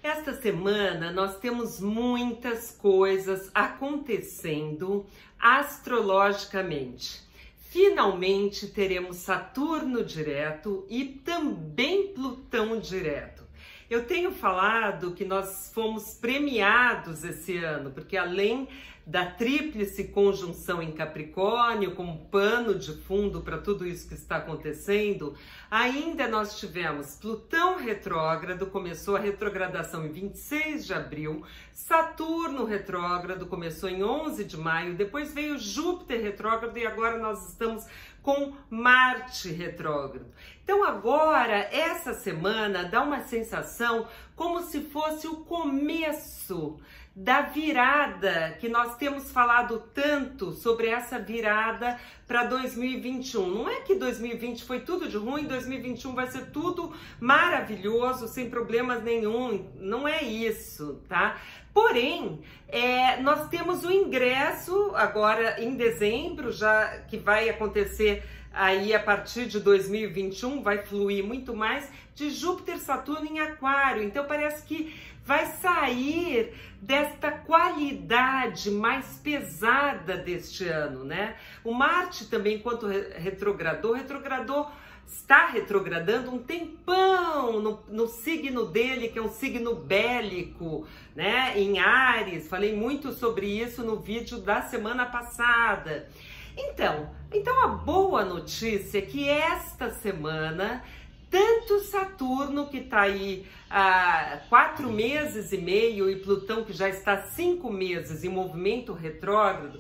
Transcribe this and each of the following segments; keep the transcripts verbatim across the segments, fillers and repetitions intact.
Esta semana nós temos muitas coisas acontecendo astrologicamente. Finalmente teremos Saturno direto e também Plutão direto. Eu tenho falado que nós fomos premiados esse ano, porque além da tríplice conjunção em Capricórnio, como pano de fundo para tudo isso que está acontecendo, ainda nós tivemos Plutão retrógrado, começou a retrogradação em vinte e seis de abril, Saturno retrógrado, começou em onze de maio, depois veio Júpiter retrógrado e agora nós estamos com Marte retrógrado. Então agora, essa semana, dá uma sensação como se fosse o começo da virada, que nós temos falado tanto sobre essa virada para dois mil e vinte e um. Não é que dois mil e vinte foi tudo de ruim, dois mil e vinte e um vai ser tudo maravilhoso, sem problemas nenhum, não é isso, tá? Porém, é, nós temos o ingresso agora em dezembro, já que vai acontecer aí a partir de dois mil e vinte e um, vai fluir muito mais, de Júpiter, Saturno em Aquário. Então parece que vai sair desta qualidade mais pesada deste ano, né? O Marte também, enquanto retrogradou, retrogradou, está retrogradando um tempão no, no signo dele, que é um signo bélico, né? Em Áries, falei muito sobre isso no vídeo da semana passada. Então, então a boa notícia é que esta semana, tanto Saturno, que está aí há quatro meses e meio, e Plutão, que já está há cinco meses em movimento retrógrado,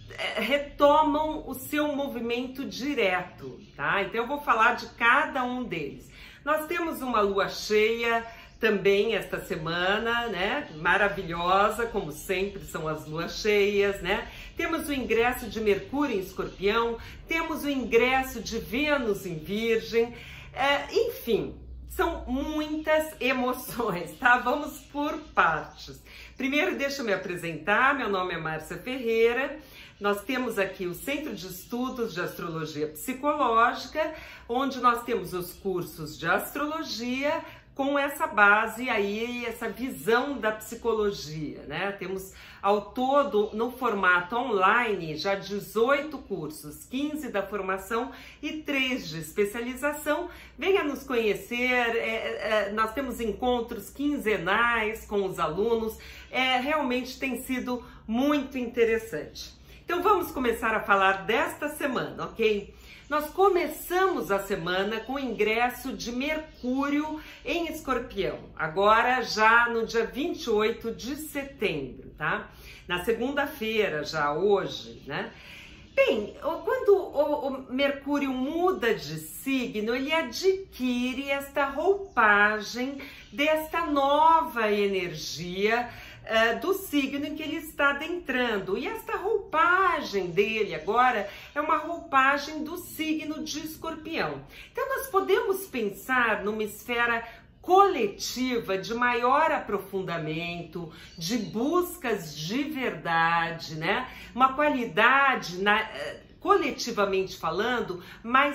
retomam o seu movimento direto, tá? Então eu vou falar de cada um deles. Nós temos uma lua cheia também esta semana, né? Maravilhosa, como sempre são as luas cheias, né? Temos o ingresso de Mercúrio em Escorpião, temos o ingresso de Vênus em Virgem, é, enfim, são muitas emoções, tá? Vamos por partes. Primeiro, deixa eu me apresentar, meu nome é Márcia Ferreira. Nós temos aqui o Centro de Estudos de Astrologia Psicológica, onde nós temos os cursos de astrologia com essa base aí, essa visão da psicologia, né? Temos ao todo, no formato online, já dezoito cursos, quinze da formação e três de especialização. Venha nos conhecer, é, é, nós temos encontros quinzenais com os alunos, é, realmente tem sido muito interessante. Então vamos começar a falar desta semana, ok? Nós começamos a semana com o ingresso de Mercúrio em Escorpião, agora já no dia vinte e oito de setembro, tá? Na segunda-feira, já hoje, né? Bem, quando o Mercúrio muda de signo, ele adquire esta roupagem desta nova energia Uh, do signo em que ele está adentrando. E esta roupagem dele agora é uma roupagem do signo de Escorpião. Então nós podemos pensar numa esfera coletiva de maior aprofundamento, de buscas de verdade, né? Uma qualidade na... coletivamente falando, mais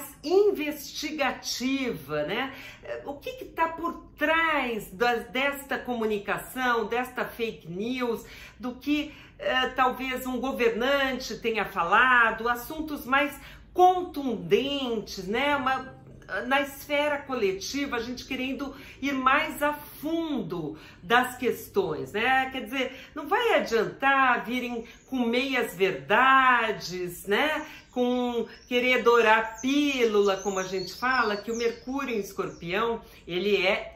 investigativa, né? O que está por trás da, desta comunicação, desta fake news, do que eh, talvez um governante tenha falado, assuntos mais contundentes, né? Uma, na esfera coletiva, a gente querendo ir mais a fundo das questões, né? Quer dizer, não vai adiantar virem com meias verdades, né? Com querer dourar pílula, como a gente fala, que o Mercúrio em Escorpião, ele é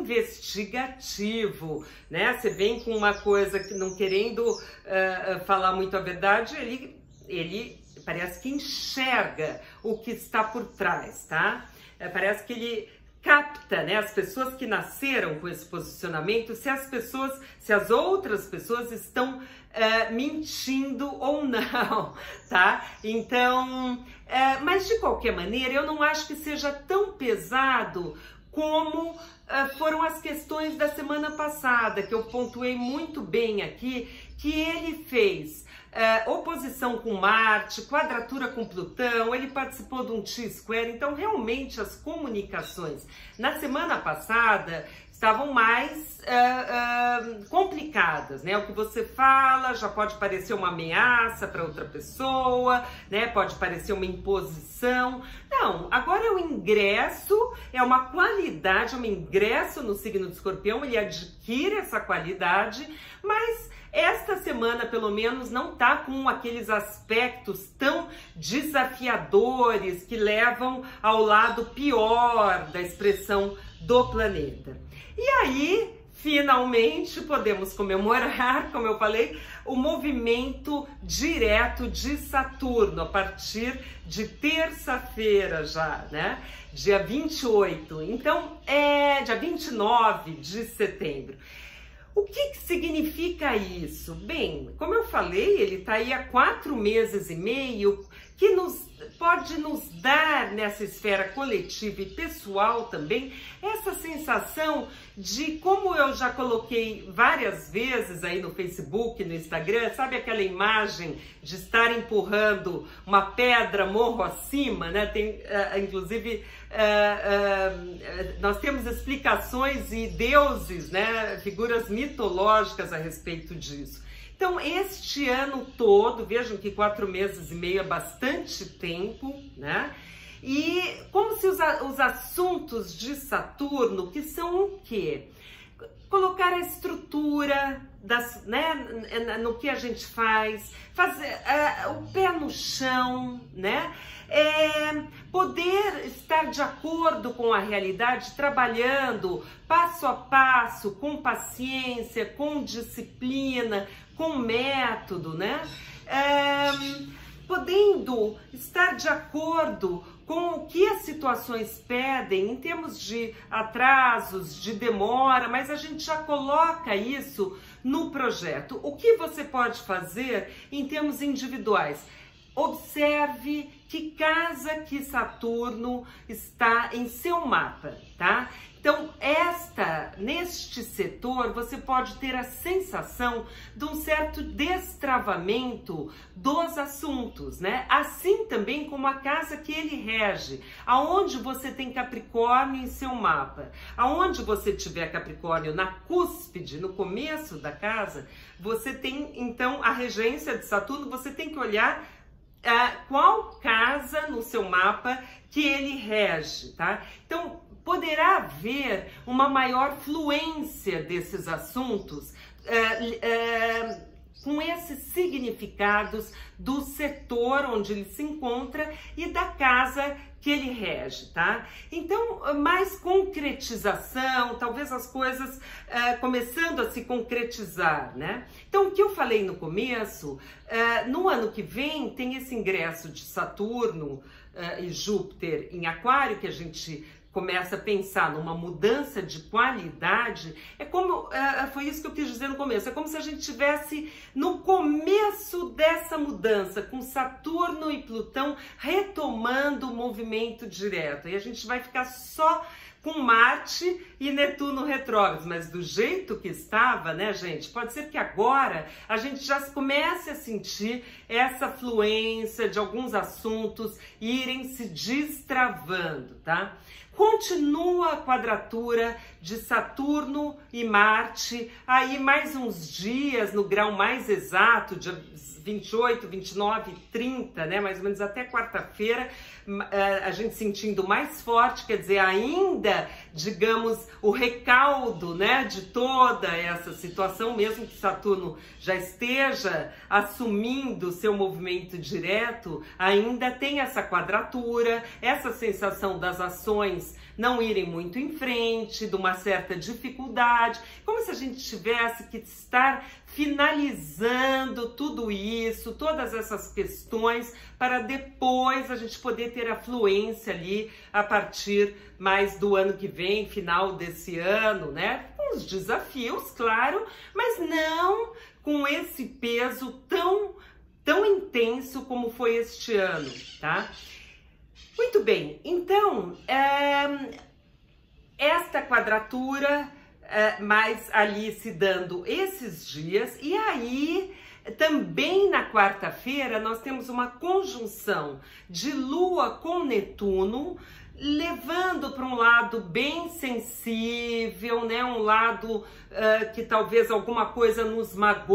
investigativo, né? Você vem com uma coisa que não querendo uh, falar muito a verdade, ele, ele parece que enxerga o que está por trás, tá? Parece que ele capta, né, as pessoas que nasceram com esse posicionamento, se as pessoas, se as outras pessoas estão uh, mentindo ou não, tá? Então, uh, mas de qualquer maneira, eu não acho que seja tão pesado como uh, foram as questões da semana passada, que eu pontuei muito bem aqui, que ele fez Uh, oposição com Marte, quadratura com Plutão, ele participou de um T-square, então realmente as comunicações na semana passada estavam mais uh, uh, complicadas, né? O que você fala já pode parecer uma ameaça para outra pessoa, né? Pode parecer uma imposição. Não, agora é o ingresso, é uma qualidade, é um ingresso no signo de Escorpião, ele adquire essa qualidade, mas esta semana, pelo menos, não tá com aqueles aspectos tão desafiadores que levam ao lado pior da expressão do planeta. E aí, finalmente, podemos comemorar, como eu falei, o movimento direto de Saturno, a partir de terça-feira já, né? Dia vinte e oito, então, é dia vinte e nove de setembro. O que, que significa isso? Bem, como eu falei, ele está aí há quatro meses e meio, que nos, pode nos dar nessa esfera coletiva e pessoal também, essa sensação de, como eu já coloquei várias vezes aí no Facebook, no Instagram, sabe aquela imagem de estar empurrando uma pedra morro acima, né? Tem, uh, inclusive, uh, uh, nós temos explicações e deuses, né? Figuras mitológicas a respeito disso. Então, este ano todo, vejam que quatro meses e meio é bastante tempo, né? E como se os, os assuntos de Saturno, que são o quê? Colocar a estrutura das, né, no que a gente faz, fazer uh, o pé no chão, né? É, poder estar de acordo com a realidade, trabalhando passo a passo, com paciência, com disciplina, com método, né? É, podendo estar de acordo com o que as situações pedem em termos de atrasos, de demora, mas a gente já coloca isso no projeto. O que você pode fazer em termos individuais? Observe que casa que Saturno está em seu mapa, tá? Então, esta, neste setor, você pode ter a sensação de um certo destravamento dos assuntos, né? Assim também como a casa que ele rege, aonde você tem Capricórnio em seu mapa. Aonde você tiver Capricórnio na cúspide, no começo da casa, você tem, então, a regência de Saturno, você tem que olhar uh, qual casa no seu mapa que ele rege, tá? Então, poderá haver uma maior fluência desses assuntos é, é, com esses significados do setor onde ele se encontra e da casa que ele rege, tá? Então, mais concretização, talvez as coisas é, começando a se concretizar, né? Então, o que eu falei no começo, é, no ano que vem tem esse ingresso de Saturno é, e Júpiter em Aquário, que a gente começa a pensar numa mudança de qualidade. É como, é, foi isso que eu quis dizer no começo, é como se a gente estivesse no começo dessa mudança, com Saturno e Plutão retomando o movimento direto, e a gente vai ficar só com Marte e Netuno retrógrados, mas do jeito que estava, né, gente, pode ser que agora a gente já comece a sentir essa fluência de alguns assuntos irem se destravando, tá? Continua a quadratura de Saturno e Marte, aí mais uns dias no grau mais exato, dia vinte e oito, vinte e nove, trinta, né, mais ou menos até quarta-feira, a gente sentindo mais forte, quer dizer, ainda, digamos, o recaldo, né, de toda essa situação, mesmo que Saturno já esteja assumindo seu movimento direto, ainda tem essa quadratura, essa sensação das ações não irem muito em frente, de uma certa dificuldade, como se a gente tivesse que estar finalizando tudo isso, todas essas questões, para depois a gente poder ter a fluência ali a partir mais do ano que vem, final desse ano, né? Com os desafios, claro, mas não com esse peso tão, tão intenso como foi este ano, tá? Muito bem, então, é, esta quadratura, é, mais ali se dando esses dias, e aí também na quarta-feira nós temos uma conjunção de Lua com Netuno levando para um lado bem sensível, né? Um lado uh, que talvez alguma coisa nos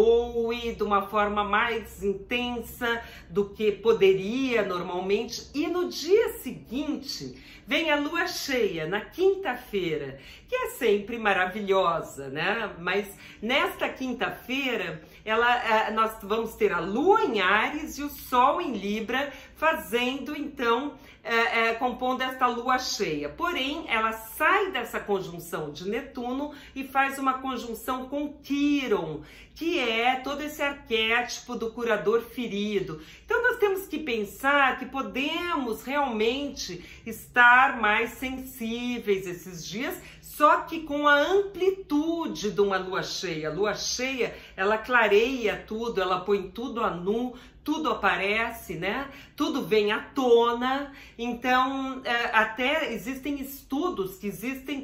magoe de uma forma mais intensa do que poderia normalmente. E no dia seguinte vem a lua cheia, na quinta-feira, que é sempre maravilhosa, né? Mas nesta quinta-feira, ela, nós vamos ter a lua em Áries e o sol em Libra, fazendo então, é, é, compondo esta lua cheia. Porém, ela sai dessa conjunção de Netuno e faz uma conjunção com Quíron, que é todo esse arquétipo do curador ferido. Então nós temos que pensar que podemos realmente estar mais sensíveis esses dias, só que com a amplitude de uma lua cheia. A lua cheia, ela clareia tudo, ela põe tudo a nu, tudo aparece, né? Tudo vem à tona. Então, até existem estudos que existem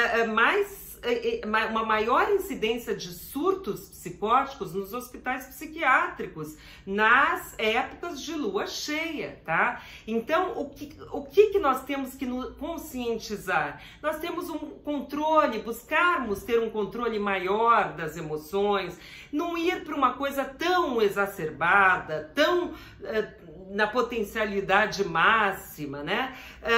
mais uma maior incidência de surtos psicóticos nos hospitais psiquiátricos nas épocas de lua cheia, tá? Então, o que, o que, que nós temos que nos conscientizar? Nós temos um controle, buscarmos ter um controle maior das emoções, não ir para uma coisa tão exacerbada, tão uh, na potencialidade máxima, né?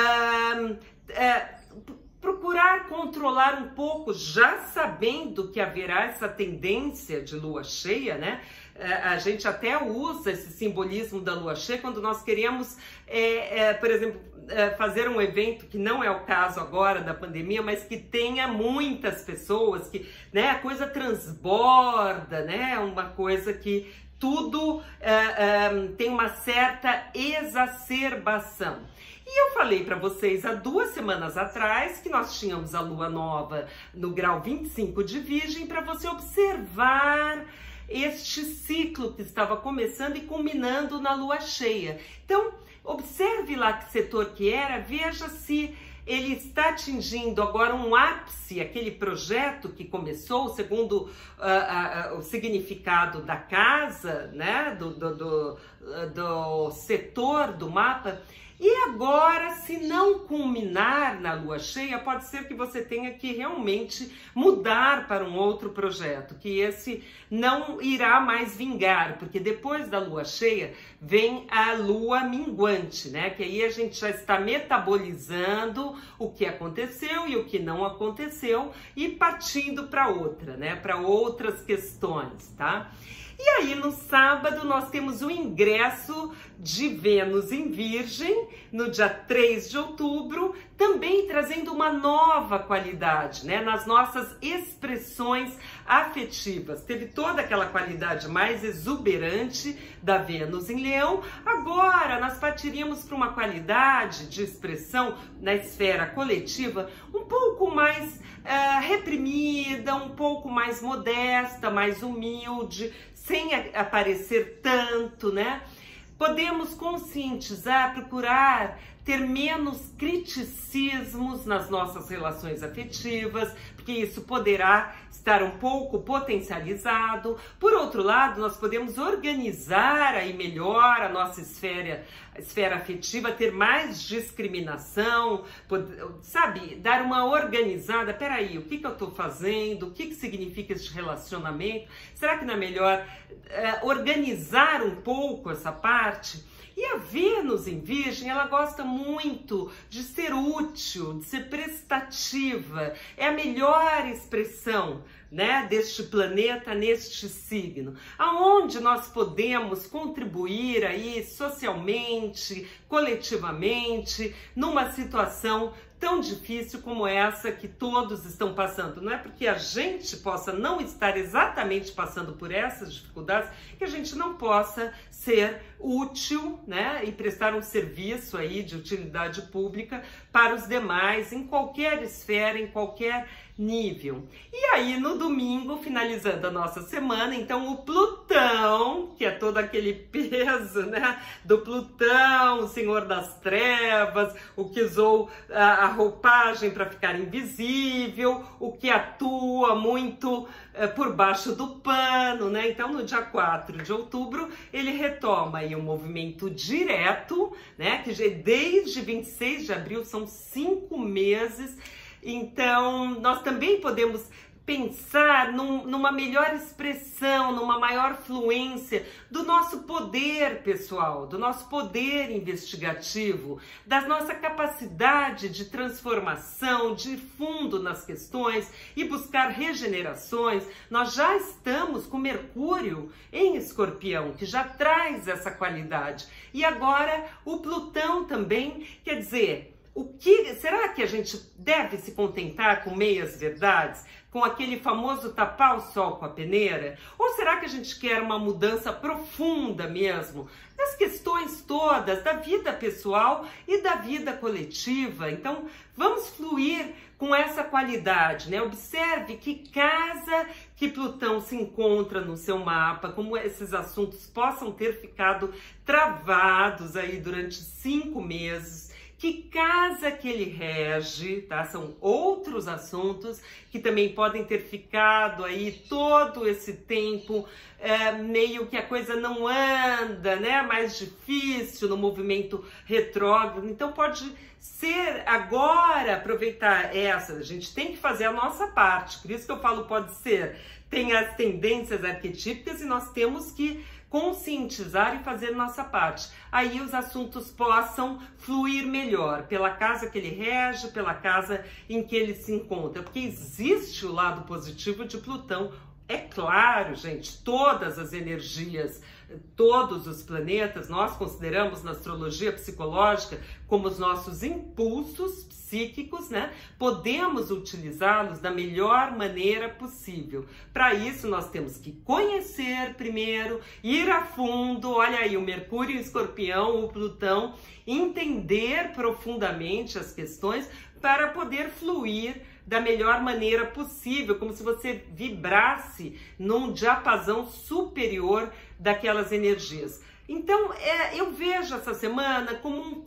Uh, uh, Procurar controlar um pouco, já sabendo que haverá essa tendência de lua cheia, né? A gente até usa esse simbolismo da lua cheia quando nós queremos, é, é, por exemplo, é, fazer um evento que não é o caso agora da pandemia, mas que tenha muitas pessoas, que, né, a coisa transborda, né? Uma coisa que tudo é, é, tem uma certa exacerbação. E eu falei para vocês há duas semanas atrás que nós tínhamos a lua nova no grau vinte e cinco de Virgem, para você observar este ciclo que estava começando e culminando na lua cheia. Então, observe lá que setor que era, veja se ele está atingindo agora um ápice, aquele projeto que começou, segundo uh, uh, uh, o significado da casa, né, do, do, do, uh, do setor do mapa. E agora, se não culminar na lua cheia, pode ser que você tenha que realmente mudar para um outro projeto, que esse não irá mais vingar, porque depois da lua cheia vem a lua minguante, né? Que aí a gente já está metabolizando o que aconteceu e o que não aconteceu e partindo para outra, né? Para outras questões, tá? E aí, no sábado, nós temos o ingresso de Vênus em Virgem, no dia três de outubro, também trazendo uma nova qualidade, né, nas nossas expressões afetivas. Teve toda aquela qualidade mais exuberante da Vênus em Leão, agora nós partiríamos para uma qualidade de expressão na esfera coletiva um pouco mais uh, reprimida, um pouco mais modesta, mais humilde, sem aparecer tanto, né? Podemos conscientizar, procurar ter menos criticismos nas nossas relações afetivas, porque isso poderá estar um pouco potencializado. Por outro lado, nós podemos organizar aí melhor a nossa esfera, a esfera afetiva, ter mais discriminação, pode, sabe, dar uma organizada. Peraí, o que, que eu estou fazendo? O que, que significa este relacionamento? Será que não é melhor uh, organizar um pouco essa parte? E a Vênus em Virgem, ela gosta muito de ser útil, de ser prestativa. É a melhor expressão, né, deste planeta neste signo, aonde nós podemos contribuir aí socialmente, coletivamente, numa situação tão difícil como essa que todos estão passando. Não é porque a gente possa não estar exatamente passando por essas dificuldades que a gente não possa ser útil, né, e prestar um serviço aí de utilidade pública para os demais, em qualquer esfera, em qualquer nível. E aí no domingo, finalizando a nossa semana, então o Plutão, que é todo aquele peso, né, do Plutão, o Senhor das Trevas, o que usou a, a roupagem para ficar invisível, o que atua muito é, por baixo do pano, né? Então no dia quatro de outubro ele retoma aí um movimento direto, né, que já desde vinte e seis de abril são cinco meses. Então, nós também podemos pensar num, numa melhor expressão, numa maior fluência do nosso poder pessoal, do nosso poder investigativo, da nossa capacidade de transformação, de ir fundo nas questões e buscar regenerações. Nós já estamos com Mercúrio em Escorpião, que já traz essa qualidade. E agora o Plutão também, quer dizer... O que, será que a gente deve se contentar com meias verdades? Com aquele famoso tapar o sol com a peneira? Ou será que a gente quer uma mudança profunda mesmo? Das questões todas, da vida pessoal e da vida coletiva. Então, vamos fluir com essa qualidade, né? Observe que casa que Plutão se encontra no seu mapa, como esses assuntos possam ter ficado travados aí durante cinco meses. Que casa que ele rege, tá? São outros assuntos que também podem ter ficado aí todo esse tempo, é, meio que a coisa não anda, né? Mais difícil no movimento retrógrado. Então pode ser agora aproveitar essa. A gente tem que fazer a nossa parte. Por isso que eu falo pode ser. Tem as tendências arquetípicas e nós temos que conscientizar e fazer nossa parte. Aí os assuntos possam fluir melhor pela casa que ele rege, pela casa em que ele se encontra, porque existe o lado positivo de Plutão. É claro, gente, todas as energias, todos os planetas, nós consideramos na astrologia psicológica como os nossos impulsos psíquicos, né? Podemos utilizá-los da melhor maneira possível. Para isso, nós temos que conhecer primeiro, ir a fundo, olha aí, o Mercúrio em Escorpião, o Plutão, entender profundamente as questões para poder fluir da melhor maneira possível, como se você vibrasse num diapasão superior daquelas energias. Então, é, eu vejo essa semana como um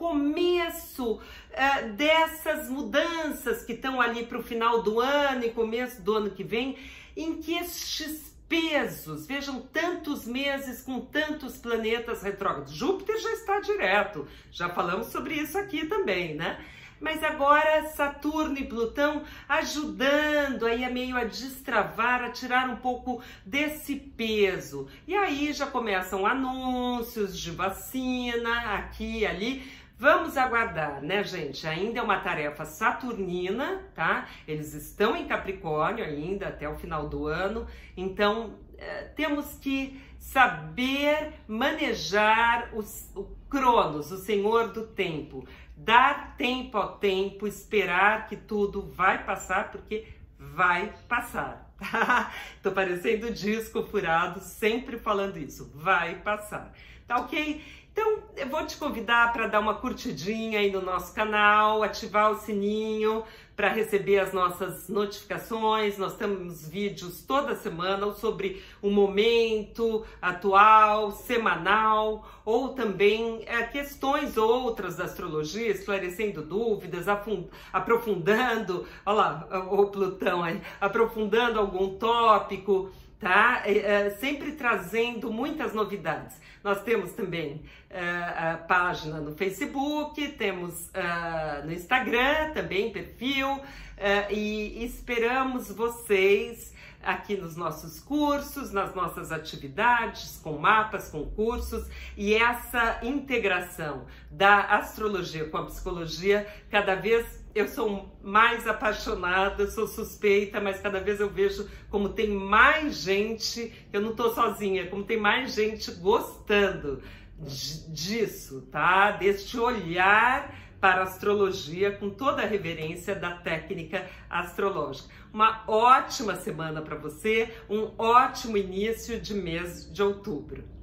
começo é, dessas mudanças que estão ali para o final do ano e começo do ano que vem, em que estes pesos, vejam, tantos meses com tantos planetas retrógrados. Júpiter já está direto, já falamos sobre isso aqui também, né? Mas agora Saturno e Plutão ajudando aí a meio a destravar, a tirar um pouco desse peso. E aí já começam anúncios de vacina aqui e ali. Vamos aguardar, né, gente? Ainda é uma tarefa saturnina, tá? Eles estão em Capricórnio ainda até o final do ano. Então, é, temos que saber manejar os, o Cronos, o Senhor do Tempo. Dar tempo ao tempo, esperar que tudo vai passar, porque vai passar. Tô parecendo disco furado, sempre falando isso. Vai passar. Tá ok? Então, eu vou te convidar para dar uma curtidinha aí no nosso canal, ativar o sininho para receber as nossas notificações. Nós temos vídeos toda semana sobre o momento atual, semanal, ou também é, questões outras da astrologia, esclarecendo dúvidas, aprofundando, olha lá, o Plutão aí, aprofundando algum tópico, tá? É, é, sempre trazendo muitas novidades. Nós temos também é, a página no Facebook, temos é, no Instagram também perfil, é, e esperamos vocês aqui nos nossos cursos, nas nossas atividades, com mapas, com cursos, e essa integração da astrologia com a psicologia, cada vez eu sou mais apaixonada, sou suspeita, mas cada vez eu vejo como tem mais gente, eu não tô sozinha, como tem mais gente gostando disso, tá? Deste olhar para a astrologia com toda a reverência da técnica astrológica. Uma ótima semana para você, um ótimo início de mês de outubro.